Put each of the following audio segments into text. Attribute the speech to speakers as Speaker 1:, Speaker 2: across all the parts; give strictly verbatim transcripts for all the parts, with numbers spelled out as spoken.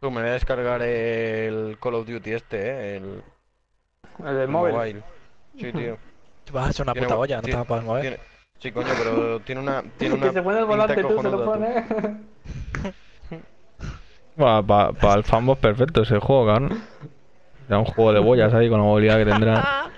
Speaker 1: Tú, me voy a descargar el Call of Duty este, eh, el,
Speaker 2: El del
Speaker 1: el
Speaker 2: móvil.
Speaker 1: mobile. Sí, tío.
Speaker 3: Te vas a hacer una
Speaker 1: Tiene,
Speaker 3: puta olla, no te
Speaker 1: tiene,
Speaker 3: vas a poder mover.
Speaker 1: tiene- sí, coño, pero tiene una, tiene
Speaker 2: Que
Speaker 1: una
Speaker 2: se pone el
Speaker 1: pinta
Speaker 2: volante tú, se lo
Speaker 1: cojonuda, tú.
Speaker 2: pone.
Speaker 4: Bueno, para pa el fanboy perfecto ese juego, cabrón. Era un juego de boyas ahí con la movilidad que tendrá.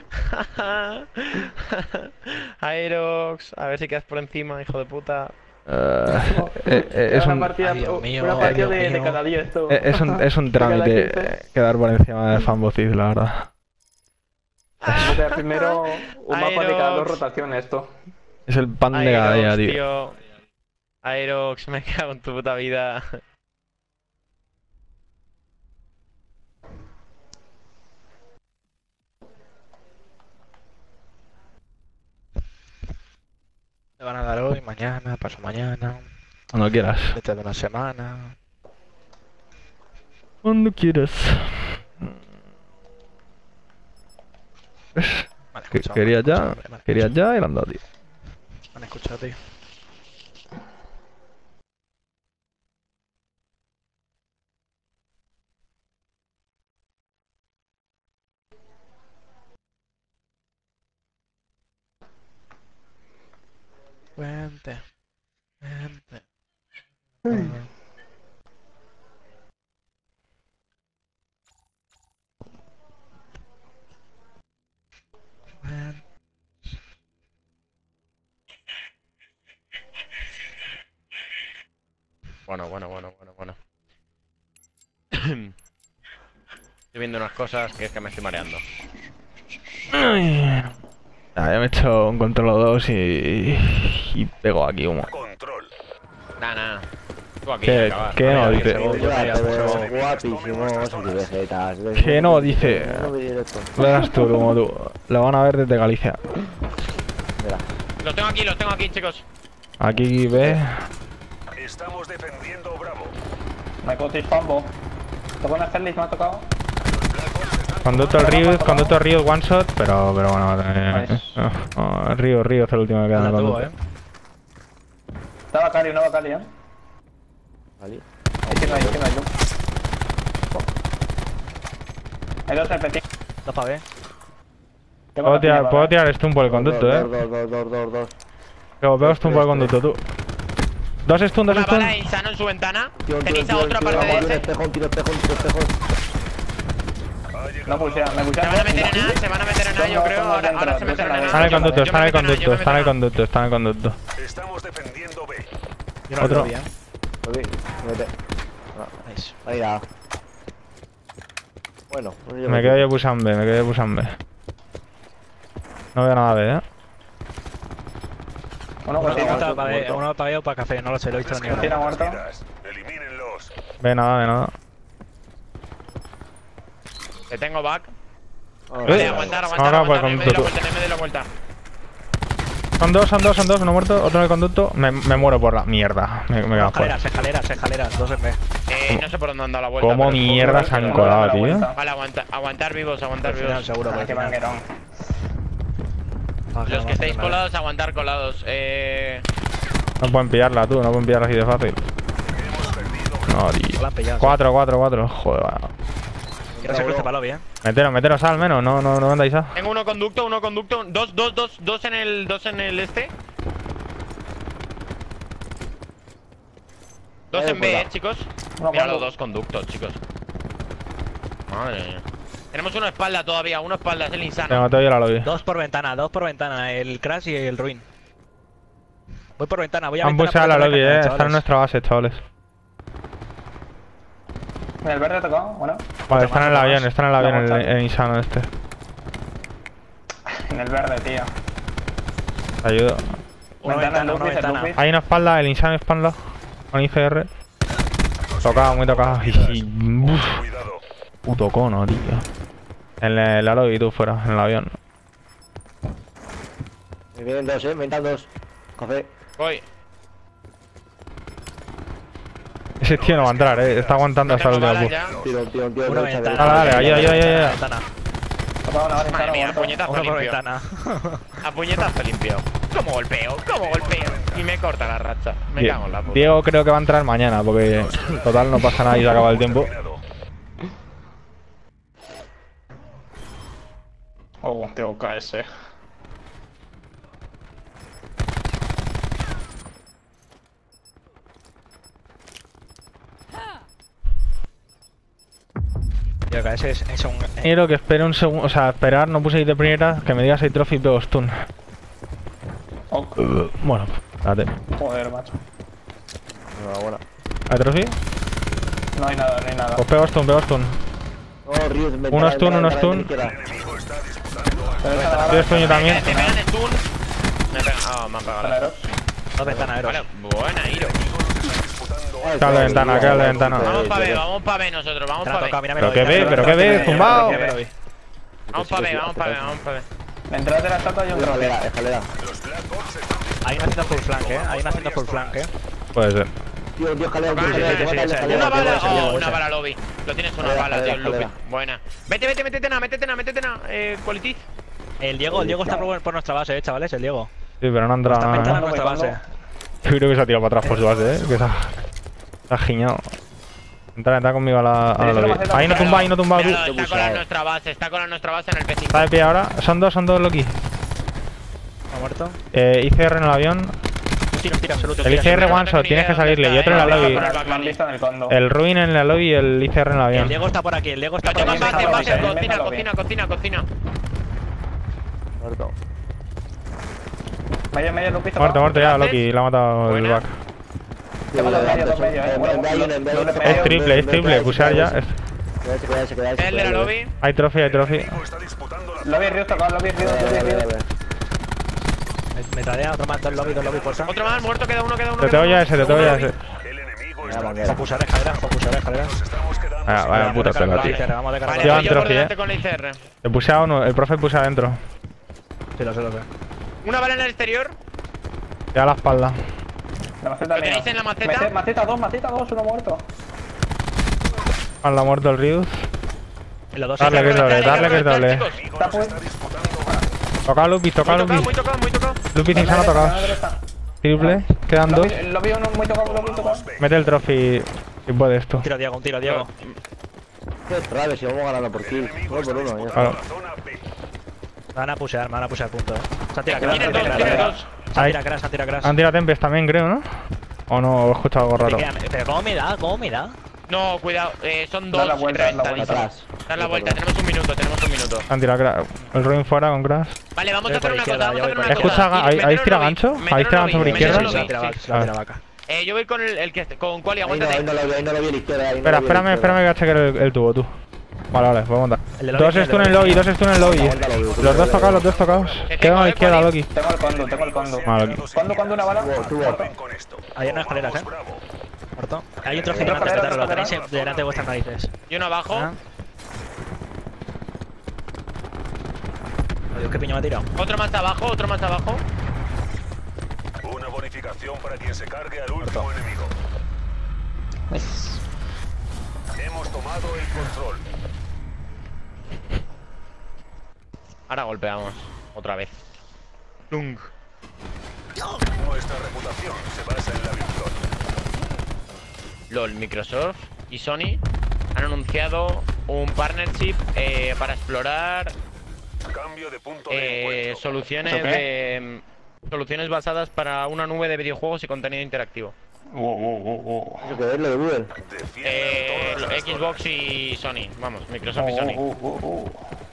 Speaker 1: Aerox, a ver si quedas por encima, hijo de puta.
Speaker 4: Eh, eh, eh, es
Speaker 2: una
Speaker 4: un,
Speaker 2: partida,
Speaker 3: Ay, Dios mío,
Speaker 2: una
Speaker 3: ay,
Speaker 2: partida
Speaker 3: Dios
Speaker 2: de, de
Speaker 3: mío.
Speaker 2: cada día esto.
Speaker 4: eh, es un, es un
Speaker 2: De cada
Speaker 4: trámite
Speaker 2: quince.
Speaker 4: quedar por encima del fanboy, la verdad.
Speaker 2: O sea, primero un mapa de cada dos
Speaker 1: Aerox.
Speaker 2: rotaciones esto.
Speaker 4: Es el pan de cada día,
Speaker 1: Aerox,
Speaker 4: tío.
Speaker 1: tío. Aerox, me cago en tu puta vida.
Speaker 3: Te van a dar hoy, mañana, paso mañana,
Speaker 4: Cuando quieras.
Speaker 3: dentro de una semana.
Speaker 4: Cuando quieras.
Speaker 3: Me han
Speaker 4: Que-
Speaker 3: escuchado,
Speaker 4: Quería
Speaker 3: me han
Speaker 4: ya,
Speaker 3: escuchado, me han
Speaker 4: quería
Speaker 3: escuchado.
Speaker 4: ya y lo han dado, tío.
Speaker 3: Me han escuchado, tío. Vente, vente. Ven.
Speaker 1: Bueno, bueno, bueno, bueno, bueno. Estoy viendo unas cosas que es que me estoy mareando.
Speaker 4: Ay. Ah, ya me he hecho un control dos y, y pego aquí humo.
Speaker 5: Control.
Speaker 1: Nah, nah. Tú aquí,
Speaker 4: ¿Qué-
Speaker 1: acabar.
Speaker 4: qué no
Speaker 1: Vale,
Speaker 4: dice?
Speaker 1: segundo,
Speaker 6: Yo
Speaker 1: vale,
Speaker 6: te veo
Speaker 1: segundo.
Speaker 6: guapísimos y vegetas.
Speaker 4: Que no, dice.
Speaker 6: No me directo.
Speaker 4: Lo verás tú, como tú. Lo van a ver desde Galicia.
Speaker 6: Mira.
Speaker 1: Los tengo aquí, los tengo aquí, chicos.
Speaker 4: Aquí ve.
Speaker 5: Estamos defendiendo Bravo.
Speaker 2: Me cotis Pambo. ¿Te pones Félix? Me ha tocado.
Speaker 4: Conducto al Río, conducto al Río, one shot, pero, pero bueno, eh,
Speaker 2: Nice.
Speaker 4: eh, oh, Río, Río es el último que queda en el
Speaker 3: La tuvo,
Speaker 4: conducto.
Speaker 3: eh.
Speaker 2: Estaba Cali, no va Cali, eh.
Speaker 6: Vale.
Speaker 2: Izquierda, izquierda, yo. Hay dos R P T.
Speaker 3: Dos pa' ver.
Speaker 4: Puedo tirar, puedo tirar stun por el conducto,
Speaker 6: Dos,
Speaker 4: eh.
Speaker 6: dos, dos, dos, dos, dos.
Speaker 4: Pego, pego stun por el conducto, tú. Dos stun, dos
Speaker 1: Una
Speaker 4: stun.
Speaker 1: bala insano en su ventana.
Speaker 6: Tío, tío,
Speaker 1: Tenéis a
Speaker 6: tío,
Speaker 1: otro
Speaker 6: tío,
Speaker 1: aparte de
Speaker 6: tío,
Speaker 1: ese.
Speaker 6: Espejón, tiro, espejón, tiro, espejón.
Speaker 2: No pusea, me pusea.
Speaker 1: Se van a meter en A, se van a meter en A, yo creo. Ahora, ahora se meten en A.
Speaker 4: Está en el
Speaker 1: Yo-
Speaker 4: conducto,
Speaker 1: yo
Speaker 4: está en
Speaker 1: me
Speaker 4: el
Speaker 1: meto en A, yo
Speaker 4: conducto,
Speaker 1: me
Speaker 4: está en el
Speaker 1: meto en A.
Speaker 4: conducto, está en el conducto.
Speaker 5: Estamos defendiendo B.
Speaker 3: Yo no
Speaker 4: Otro.
Speaker 3: lo vi, eh.
Speaker 6: Lo vi, vete.
Speaker 3: Nice.
Speaker 6: Ahí da. Bueno, pues yo
Speaker 4: Me quedo yo pushando B, me quedo yo pushando B. No veo nada B, eh.
Speaker 2: Uno
Speaker 3: Uno
Speaker 2: cotis,
Speaker 3: para pa' ver,
Speaker 2: muerto.
Speaker 3: uno pa' ver o para café, no lo sé, lo he visto ni
Speaker 2: Tira
Speaker 3: uno.
Speaker 2: muerto.
Speaker 5: Elimínenlos.
Speaker 4: Ve nada, ve nada.
Speaker 1: Te tengo back.
Speaker 6: Ah,
Speaker 1: Vale,
Speaker 4: Eh,
Speaker 1: aguantar,
Speaker 4: ahora
Speaker 1: aguantar,
Speaker 4: por
Speaker 1: aguantar.
Speaker 4: el
Speaker 1: No me dé la
Speaker 4: conducto.
Speaker 1: vuelta, no me dé la vuelta.
Speaker 4: Son dos, son dos, son dos, uno muerto, otro en el conducto. Me, me muero por la mierda. Me, me quedo fuera.
Speaker 3: Escaleras, escaleras, escaleras, dos en B.
Speaker 1: Eh, no sé por dónde han dado la vuelta.
Speaker 4: ¿Cómo
Speaker 1: pero-
Speaker 4: mierda se han
Speaker 2: Pero
Speaker 4: colado,
Speaker 2: no da la
Speaker 4: tío?
Speaker 2: vuelta.
Speaker 1: Vale, aguanta, aguantar vivos, aguantar
Speaker 3: Al final,
Speaker 1: vivos.
Speaker 3: seguro, por
Speaker 2: Ah,
Speaker 3: el
Speaker 2: qué
Speaker 3: final.
Speaker 2: banquerón.
Speaker 3: Ah,
Speaker 1: Los
Speaker 3: no,
Speaker 1: que estáis
Speaker 3: no,
Speaker 1: colados, aguantar colados. Eh.
Speaker 4: No pueden pillarla, tú, no pueden pillarla así de fácil. No, tío.
Speaker 3: La han pillado.
Speaker 4: Cuatro, cuatro, cuatro. Joder, va.
Speaker 3: Que no se cruce para lobby, eh.
Speaker 4: Meteros, meteros al menos, no, no, no vendáis A.
Speaker 1: Tengo uno conducto, uno conducto. Dos, dos, dos, dos en el. Dos en el este. Dos
Speaker 6: Ahí
Speaker 1: en B,
Speaker 6: fuera.
Speaker 1: eh, chicos.
Speaker 2: Uno
Speaker 1: Mira
Speaker 2: cuando-
Speaker 1: los dos conductos, chicos. Madre mía. Tenemos uno espalda todavía, uno espalda, es el insano.
Speaker 4: Venga, te voy a la lobby.
Speaker 3: Dos por ventana, dos por ventana, el Crash y el Ruin. Voy por ventana, voy a
Speaker 4: Han
Speaker 3: ventana.
Speaker 4: puseado la
Speaker 3: para
Speaker 4: lobby,
Speaker 3: que
Speaker 4: eh.
Speaker 3: vengan,
Speaker 4: Están en
Speaker 3: chavales.
Speaker 4: nuestra base, chavales.
Speaker 2: Mira, el verde ha tocado, bueno.
Speaker 4: Vale, están en el
Speaker 3: más,
Speaker 4: avión,
Speaker 3: otro
Speaker 4: están en el avión,
Speaker 2: Vamos,
Speaker 4: el,
Speaker 2: chaval.
Speaker 4: el insano este.
Speaker 2: En el verde, tío.
Speaker 4: Te ayudo.
Speaker 3: Una
Speaker 2: Ventana,
Speaker 3: ventana,
Speaker 2: el
Speaker 3: una
Speaker 2: Lupis, el
Speaker 3: ventana.
Speaker 2: Lupis.
Speaker 4: Hay una espalda, el insano espalda. Con I G R. Tocado, muy tocado. Y, y- uf,
Speaker 5: Cuidado.
Speaker 4: puto cono, tío. En la, en la lobby, tú fuera, en el avión.
Speaker 6: Me vienen dos, eh. Me entran dos. Café.
Speaker 1: Voy.
Speaker 4: Ese tío no va a entrar, eh. Está aguantando hasta el
Speaker 1: Tengo
Speaker 4: último
Speaker 1: balas
Speaker 4: push.
Speaker 1: ya.
Speaker 6: Tiro, tiro, tiro.
Speaker 3: Una
Speaker 6: derecha,
Speaker 3: ventana.
Speaker 6: derecha.
Speaker 4: Dale, dale, ayuda, ayuda, ayuda.
Speaker 3: Ventana.
Speaker 2: tocado una
Speaker 1: Madre
Speaker 2: ventana
Speaker 1: mía, a
Speaker 2: muerto.
Speaker 1: puñetazo
Speaker 3: Uno por
Speaker 1: limpio.
Speaker 3: ventana.
Speaker 1: A puñetazo limpio. ¿Cómo golpeo? ¿Cómo golpeo? Y me corta la racha. Me
Speaker 4: Die-
Speaker 1: cago en la puta.
Speaker 4: Diego creo que va a entrar mañana, porque total no pasa nada y se acaba el tiempo.
Speaker 2: Oh, tengo K S.
Speaker 3: Tío, que ese es, es un... eh,
Speaker 4: Quiero que espere un segundo, o sea, esperar, no puse ir de primera, que me digas hay trophy y pego stun.
Speaker 2: Oh,
Speaker 4: Bueno, espérate.
Speaker 2: joder, macho.
Speaker 6: Enhorabuena.
Speaker 4: ¿Hay trophy?
Speaker 2: No hay nada, no hay nada.
Speaker 4: Pues pego stun, pego stun.
Speaker 6: Oh, Rius, ventana,
Speaker 4: Uno stun,
Speaker 6: ventana,
Speaker 4: uno
Speaker 6: ventana,
Speaker 4: stun.
Speaker 6: izquierda.
Speaker 2: Pero esa la
Speaker 4: Yo stun yo también.
Speaker 1: Te pegan stun. Me pegan. Ah, me han pegado.
Speaker 2: Panaderos.
Speaker 3: Dos ventaneros.
Speaker 1: Vale, buena, Iro.
Speaker 6: Ah,
Speaker 4: Queda de ventana, queda de ventana.
Speaker 1: Vamos pa' B, vamos pa' B nosotros, vamos
Speaker 3: Te la
Speaker 1: pa'
Speaker 3: toca,
Speaker 1: B.
Speaker 3: mira,
Speaker 4: Pero qué ve, pero qué ve, zumbao.
Speaker 1: Vamos pa' B, vamos pa' B, vamos pa' B.
Speaker 2: Detrás de la estatua hay un drone.
Speaker 6: Escalera, escalera.
Speaker 3: Hay una haciendo full flank, eh. Hay una haciendo full flank, eh.
Speaker 4: Puede ser.
Speaker 6: Tío, tío, escalera, tío,
Speaker 1: Sí,
Speaker 6: escalera,
Speaker 1: sí,
Speaker 6: tío,
Speaker 3: sí,
Speaker 6: escalera,
Speaker 3: sí,
Speaker 6: escalera,
Speaker 1: Una
Speaker 6: tío,
Speaker 1: bala,
Speaker 6: escalera.
Speaker 1: oh, una bala lobby. Lo tienes una
Speaker 6: Escalera,
Speaker 1: bala, tío, el
Speaker 6: escalera,
Speaker 1: looping. Buena. Vete, vete, métete na, métete na, métete na. Eh, quality.
Speaker 3: El Diego, el Diego está por, por nuestra base, eh, chavales, el Diego.
Speaker 4: Sí, pero no ha entrado
Speaker 3: Está
Speaker 4: nada.
Speaker 3: ventana
Speaker 4: ¿eh?
Speaker 3: en nuestra
Speaker 2: ¿Cuándo?
Speaker 3: base.
Speaker 4: Yo creo que se ha tirado para atrás por su base, eh. Que se ha, se ha giñado. Entra, entra conmigo a la, a la
Speaker 2: Tienes una
Speaker 4: lobby.
Speaker 2: maceta
Speaker 4: Ahí no
Speaker 2: por
Speaker 4: tumba, ahí no tumba tú.
Speaker 1: Míralo, está con la nuestra base, está con la nuestra base en el P cinco.
Speaker 4: Está de pie ahora. Son dos, son dos Loki.
Speaker 3: ¿Ha muerto?
Speaker 4: Eh, I C R en el avión.
Speaker 3: Un tiro, un tiro absoluto.
Speaker 4: El
Speaker 3: tiro
Speaker 4: I C R
Speaker 3: absoluto.
Speaker 4: one shot, tienes que salirle. Y otro en la
Speaker 1: Eh,
Speaker 4: lobby.
Speaker 1: vamos a
Speaker 2: Me han visto en el condo.
Speaker 4: El Ruin en la lobby y el I C R en el
Speaker 3: El
Speaker 4: avión.
Speaker 3: Diego está por aquí, el Diego está
Speaker 1: Lo
Speaker 3: por
Speaker 1: tengo
Speaker 3: aquí.
Speaker 1: en base, en base,
Speaker 2: Métalo bien,
Speaker 1: cocina,
Speaker 2: métalo
Speaker 1: cocina,
Speaker 2: bien.
Speaker 1: cocina, cocina.
Speaker 6: Muerto.
Speaker 2: Medio, medio, Lupito.
Speaker 4: Muerto, muerto ya, Loki. Le ha matado el
Speaker 1: Buena.
Speaker 4: back.
Speaker 2: Tengo dos medio, dos medio, eh.
Speaker 6: En- en B hay uno, en B hay uno.
Speaker 4: Es triple, es triple. Pusear ya. Es-
Speaker 6: Quedarse, quedarse, quedarse,
Speaker 1: El de la
Speaker 6: quedarse.
Speaker 1: lobby.
Speaker 4: Hay trophy, hay trophy.
Speaker 5: Está disputando la
Speaker 2: Lobby Rios tocado, lobby Rios,
Speaker 6: Vale,
Speaker 2: lobby
Speaker 6: vale,
Speaker 2: Rios.
Speaker 6: vale.
Speaker 3: Me, me tradea otro más, dos lobby, dos lobby por
Speaker 1: Otro más, muerto, queda uno, queda uno.
Speaker 4: Te
Speaker 1: queda
Speaker 4: tengo ya
Speaker 1: uno.
Speaker 4: ese, te tengo ya ese.
Speaker 5: El enemigo
Speaker 6: Mira,
Speaker 5: está
Speaker 6: manguera.
Speaker 3: Focusar escaleras, focusar escaleras.
Speaker 5: Nos estamos quedando
Speaker 4: Ah,
Speaker 5: sin
Speaker 4: vaya
Speaker 3: Vamos
Speaker 4: puta
Speaker 3: de cara
Speaker 4: tela,
Speaker 3: con
Speaker 4: tío.
Speaker 3: la I C R, vamos de cara
Speaker 1: Vale,
Speaker 3: con la
Speaker 4: Llevan
Speaker 1: voy yo por
Speaker 4: trophy,
Speaker 1: delante
Speaker 4: eh.
Speaker 1: con la I C R.
Speaker 4: El pusea uno, el profe pusea adentro.
Speaker 3: Sí, lo sé, lo sé.
Speaker 1: Una bala en el exterior.
Speaker 4: Te da la espalda.
Speaker 2: La maceta
Speaker 1: ¿Lo tenéis
Speaker 2: mía.
Speaker 1: en la maceta?
Speaker 2: Maceta- Maceta dos, maceta dos, uno muerto.
Speaker 4: Han la muerto el Rius.
Speaker 3: En los dos
Speaker 4: Darle que es doble,
Speaker 1: Aprovechar,
Speaker 4: darle que es doble.
Speaker 1: chicos.
Speaker 2: Está pues.
Speaker 4: Toca Lupi, toca
Speaker 1: Muy tocado,
Speaker 4: Lupi.
Speaker 1: muy tocado, muy tocado.
Speaker 4: Lupi sin sana tocado. Triple, quedan dos.
Speaker 2: Lobby, lobby uno muy tocado, lobby tocado.
Speaker 4: Mete el trophy si puedes tú.
Speaker 3: Un tiro, Diego, un tiro, Diego.
Speaker 6: Qué rabia si vamos ganando por kill. Uno por uno, ya.
Speaker 4: Claro.
Speaker 3: Me van a pusear, me van a pusear punto. Se han tirado
Speaker 1: Tienes
Speaker 3: crash,
Speaker 1: dos,
Speaker 3: se
Speaker 1: tienes
Speaker 3: han
Speaker 1: dos.
Speaker 4: Ahí.
Speaker 3: tirado crash, se han tirado crash.
Speaker 4: Han tirado Tempest también, creo, ¿no? O no, he escuchado algo raro.
Speaker 3: Pero ¿cómo me da? ¿Cómo me da?
Speaker 1: No, cuidado, eh, son
Speaker 2: Da
Speaker 1: dos.
Speaker 2: la vuelta, da la
Speaker 1: reventadísimos.
Speaker 2: vuelta.
Speaker 6: Atrás.
Speaker 1: Dar la vuelta, tenemos un minuto, tenemos un minuto.
Speaker 4: Han tirado cra- el Ruin fuera con Crash.
Speaker 1: Vale, vamos a
Speaker 3: Voy
Speaker 1: hacer
Speaker 3: por
Speaker 1: una
Speaker 3: izquierda,
Speaker 1: cosa, vamos a
Speaker 3: yo
Speaker 1: hacer
Speaker 3: voy
Speaker 1: una
Speaker 3: por
Speaker 1: cosa.
Speaker 4: Escucha,
Speaker 1: Ir-
Speaker 4: ¿habéis- habéis
Speaker 1: meteros
Speaker 4: tirado
Speaker 1: lobby,
Speaker 4: gancho?
Speaker 1: meteros
Speaker 4: ¿Habéis tirado
Speaker 1: lobby,
Speaker 4: gancho por
Speaker 1: meteros
Speaker 4: izquierda?
Speaker 3: Se la
Speaker 1: lobby,
Speaker 3: tira vaca,
Speaker 1: sí.
Speaker 3: se la tira vaca.
Speaker 1: Eh, yo voy con el, el que con Quali,
Speaker 6: Ahí no, ahí
Speaker 1: aguántate.
Speaker 6: no lo vi, ahí no lo vi a la izquierda. ahí no
Speaker 4: Espera,
Speaker 6: lo vi a la
Speaker 4: espérame,
Speaker 6: izquierda.
Speaker 4: espérame que voy a chequear el, el tubo, tú. Vale, vale, voy a montar.
Speaker 3: El de lobby,
Speaker 4: Dos
Speaker 3: el de
Speaker 4: stun en
Speaker 3: lobby.
Speaker 4: lobby, dos stun en lobby.
Speaker 6: Aguanta lobby,
Speaker 4: Los dos tocados, los dos tocados.
Speaker 1: Te
Speaker 4: Quedan a la
Speaker 1: tengo,
Speaker 4: izquierda,
Speaker 1: eh,
Speaker 4: Loki.
Speaker 2: Tengo el condo, tengo el condo.
Speaker 4: Vale, Loki.
Speaker 2: ¿Cuándo, cuándo una bala?
Speaker 6: Tuvo,
Speaker 2: Muerto.
Speaker 5: con esto.
Speaker 3: Hay unas escaleras, eh.
Speaker 5: Bravo.
Speaker 3: Muerto. Hay otro
Speaker 2: Otro
Speaker 3: gigante,
Speaker 2: escalera,
Speaker 3: lo
Speaker 2: otro
Speaker 3: tenéis delante de vuestras narices.
Speaker 1: Y uno abajo.
Speaker 3: ¿Ah? Dios, qué piño me ha tirado.
Speaker 1: Otro más abajo, otro más abajo.
Speaker 5: Una bonificación para quien se cargue al último enemigo. Hemos tomado el control.
Speaker 1: Ahora golpeamos. Otra vez. Lung.
Speaker 5: Nuestra reputación se basa en la victoria.
Speaker 1: LOL, Microsoft y Sony han anunciado un partnership eh, para explorar
Speaker 5: Cambio de punto de
Speaker 1: eh,
Speaker 5: encuentro.
Speaker 1: soluciones
Speaker 2: ¿Eso qué?
Speaker 1: de soluciones basadas para una nube de videojuegos y contenido interactivo.
Speaker 2: Uh, uh, uh, uh.
Speaker 6: Eso que es lo de Google.
Speaker 5: Defiendan
Speaker 1: Eh,
Speaker 5: todas las
Speaker 1: Xbox y Sony, vamos, Microsoft y
Speaker 2: Uh,
Speaker 1: Sony.
Speaker 2: uh, uh, uh.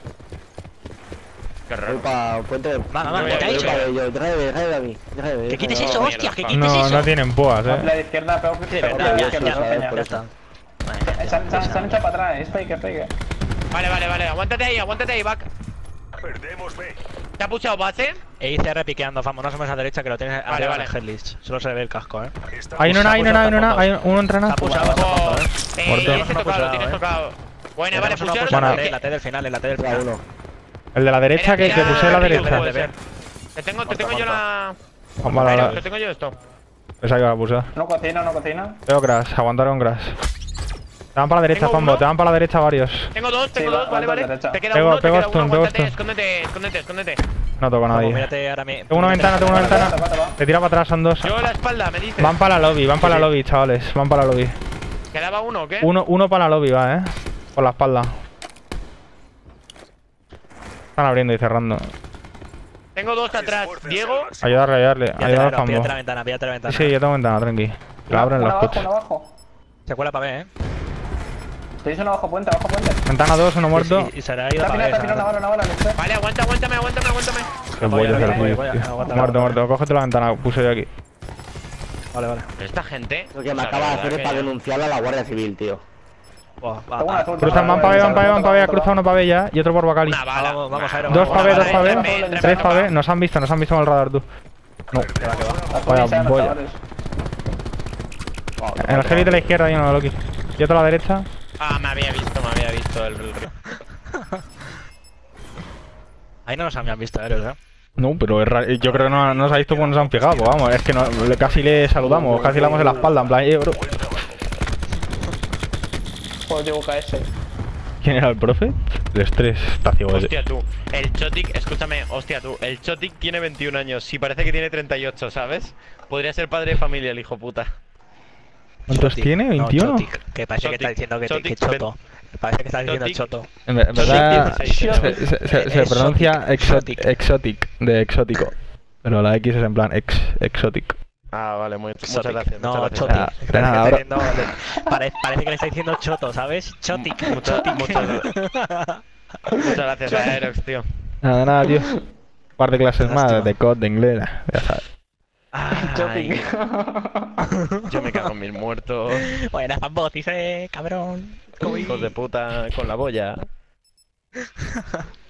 Speaker 1: Qué
Speaker 6: Voy
Speaker 1: raro.
Speaker 6: para puente.
Speaker 3: Va, va, va,
Speaker 6: Voy
Speaker 3: ¿qué
Speaker 6: pa'
Speaker 3: te ha dicho?
Speaker 6: yo, Deja de deja de a mí. Deja de
Speaker 3: ¿Qué quites
Speaker 6: deja de-
Speaker 3: eso,
Speaker 1: mierda,
Speaker 3: hostia? ¿Qué
Speaker 1: Juan.
Speaker 3: quites
Speaker 4: No,
Speaker 3: eso?
Speaker 4: no tienen púas,
Speaker 2: La
Speaker 4: eh.
Speaker 2: de izquierda, pero que
Speaker 3: De
Speaker 2: pero
Speaker 3: verdad,
Speaker 2: que
Speaker 3: ya
Speaker 2: izquierda,
Speaker 6: está,
Speaker 2: peña.
Speaker 6: por
Speaker 3: Ya
Speaker 6: eso.
Speaker 3: está.
Speaker 2: Se han- se han se han echado para atrás, es fake, es fake.
Speaker 1: Vale, vale, vale, aguántate ahí, aguántate ahí, back.
Speaker 5: Perdemos B.
Speaker 1: ¿Te ha puchado base?
Speaker 3: E I C R piqueando, vamos, no somos a derecha que lo tienes arriba
Speaker 1: vale.
Speaker 3: en el headlist. Solo se le ve el casco, eh.
Speaker 5: Está
Speaker 4: Hay una, hay una, hay una, hay uno entra
Speaker 3: Está
Speaker 4: nada.
Speaker 3: pushado, está
Speaker 1: Oh,
Speaker 3: fondo, eh.
Speaker 1: eh,
Speaker 4: Muerto.
Speaker 1: ese tocado,
Speaker 3: Pusado,
Speaker 1: lo tienes
Speaker 3: eh.
Speaker 1: tocado. Buena, vale,
Speaker 3: Tenemos uno
Speaker 1: pusheros.
Speaker 3: pusado,
Speaker 4: Bueno.
Speaker 3: la T, la T del final, en la T del
Speaker 6: Era
Speaker 3: final.
Speaker 6: uno.
Speaker 4: El de la derecha que, que
Speaker 1: Era-
Speaker 4: puse a la
Speaker 1: era-
Speaker 4: derecha.
Speaker 1: puede ser. Te tengo, te tengo yo la...
Speaker 4: Vale,
Speaker 1: Pero,
Speaker 4: vale.
Speaker 1: te tengo yo esto.
Speaker 4: Esa que va a pusar.
Speaker 2: No cocina, no cocina.
Speaker 4: Veo Crash, aguantar con Crash. Te van para la derecha,
Speaker 1: Tengo
Speaker 4: Pombo,
Speaker 1: uno.
Speaker 4: te van para la derecha varios.
Speaker 1: Tengo dos, tengo
Speaker 2: Sí,
Speaker 1: dos,
Speaker 2: va-
Speaker 1: vale,
Speaker 2: va
Speaker 1: vale.
Speaker 2: derecha.
Speaker 1: Te queda
Speaker 4: Pego-
Speaker 1: uno, te
Speaker 4: pego
Speaker 1: queda
Speaker 4: Stun,
Speaker 1: uno,
Speaker 4: pego
Speaker 1: aguántate,
Speaker 4: Stun.
Speaker 1: escóndete, escóndete, escóndete.
Speaker 4: No toco a
Speaker 3: Como,
Speaker 4: nadie.
Speaker 3: mírate ahora mi.
Speaker 4: Tengo una ventana, tengo una
Speaker 2: Pata,
Speaker 4: ventana.
Speaker 2: pata, pata.
Speaker 4: Te tira para atrás, son dos.
Speaker 1: Yo la espalda, me dices.
Speaker 4: Van para la lobby, van para
Speaker 1: Sí,
Speaker 4: la
Speaker 1: sí.
Speaker 4: lobby, chavales. Van para la lobby.
Speaker 1: ¿Quedaba uno o qué?
Speaker 4: Uno, uno para la lobby va, eh. Por la espalda. Están abriendo y cerrando.
Speaker 1: Tengo dos atrás. Diego.
Speaker 4: Ayudarle, ayudarle.
Speaker 3: Píllate
Speaker 4: Ayudar al
Speaker 3: la,
Speaker 4: Pombo.
Speaker 3: píllate la ventana, píllate la
Speaker 4: Sí,
Speaker 3: ventana.
Speaker 4: sí, yo tengo ventana, tranqui. Que la abren
Speaker 2: Una
Speaker 4: los
Speaker 2: abajo,
Speaker 4: putos.
Speaker 2: una abajo.
Speaker 3: Se cuela para B, eh.
Speaker 2: Tenéis una abajo puente, abajo puente.
Speaker 4: Ventana dos, uno muerto.
Speaker 3: Y, y se le ha ido
Speaker 2: Está
Speaker 3: para
Speaker 2: final,
Speaker 3: B.
Speaker 2: está final, una bala, una bala, no sé.
Speaker 1: Vale, aguanta, aguántame, aguántame, aguántame.
Speaker 4: Qué
Speaker 3: Voy,
Speaker 4: bollo
Speaker 3: voy,
Speaker 4: es el
Speaker 3: voy,
Speaker 4: tío,
Speaker 3: voy,
Speaker 4: tío.
Speaker 3: aguanta,
Speaker 4: Muerto,
Speaker 3: aguanta.
Speaker 4: muerto. Cógete la ventana, puse yo aquí.
Speaker 3: Vale, vale.
Speaker 1: Esta gente.
Speaker 6: Lo que
Speaker 1: o
Speaker 6: me
Speaker 1: sea,
Speaker 6: acaba de
Speaker 1: la
Speaker 6: hacer
Speaker 1: verdad
Speaker 6: es para
Speaker 1: que-
Speaker 6: denunciarla a la Guardia Civil, tío.
Speaker 3: Buah, va,
Speaker 2: Tengo una
Speaker 3: va.
Speaker 2: azul.
Speaker 4: Cruzan, van para B, van para B, van para B. Ha cruzado uno para B ya. Y otro por Bacali.
Speaker 1: Una bala.
Speaker 3: Vamos, vamos, Aero,
Speaker 4: Dos
Speaker 3: vamos,
Speaker 4: para B, dos
Speaker 3: vamos,
Speaker 4: para
Speaker 1: Entrame,
Speaker 4: B.
Speaker 1: entrame,
Speaker 4: Tres para B.
Speaker 1: entrame.
Speaker 4: Nos han visto, nos han visto con el radar, tú. No.
Speaker 3: Que va, que va.
Speaker 4: Vaya
Speaker 2: Sean,
Speaker 4: boya.
Speaker 2: chavales.
Speaker 4: En el heavy de la izquierda hay uno de Loki. Y otro a la derecha.
Speaker 1: Ah, me había visto, me había visto el. el-
Speaker 3: Ahí no nos habían visto Aeros, eh.
Speaker 4: No, pero es ra- yo creo que no, no nos ha visto porque nos han pegado. Pues vamos, es que no- le- casi le saludamos, casi le damos en la espalda. En plan, eh, bro.
Speaker 2: Joder, llevo K S.
Speaker 4: ¿Quién era el profe? El estrés, está ciego ese.
Speaker 1: Hostia, tú. El Chotic, escúchame, hostia, tú. El Chotic tiene veintiún años. Si parece que tiene treinta y ocho, ¿sabes? Podría ser padre de familia, el hijo puta.
Speaker 4: ¿Cuántos
Speaker 3: Chotic.
Speaker 4: tiene?
Speaker 3: No,
Speaker 4: ¿veintiuno?
Speaker 3: Chotic, que parece que está
Speaker 1: Chotic,
Speaker 3: diciendo que,
Speaker 1: Chotic,
Speaker 3: que choto. Parece que está diciendo
Speaker 1: Chotic.
Speaker 3: choto.
Speaker 4: En ver- en verdad se,
Speaker 1: dieciséis,
Speaker 4: se- se- se
Speaker 3: Es
Speaker 4: pronuncia
Speaker 3: exotic,
Speaker 4: exotic,
Speaker 3: exotic.
Speaker 4: exotic, de exótico. Pero la X es en plan ex, exotic.
Speaker 1: Ah, vale, muy, muchas
Speaker 3: Chotic.
Speaker 1: gracias.
Speaker 3: No,
Speaker 1: muchas
Speaker 3: chotic.
Speaker 1: gracias.
Speaker 4: Ah,
Speaker 3: Parece,
Speaker 4: nada,
Speaker 3: que
Speaker 4: ahora-
Speaker 3: está diciendo, pare- parece que le está diciendo choto, ¿sabes? Chotic.
Speaker 1: Muchas,
Speaker 3: chotic.
Speaker 1: muchas, muchas gracias a Aerox, tío.
Speaker 4: Nada, nada, tío. Un par de clases más
Speaker 3: Lástima.
Speaker 4: de C O D, de inglés, ya sabes.
Speaker 1: Ay, yo me cago en mis muertos.
Speaker 3: Buenas, Pambo, dice cabrón.
Speaker 1: Hijos de puta con la boya.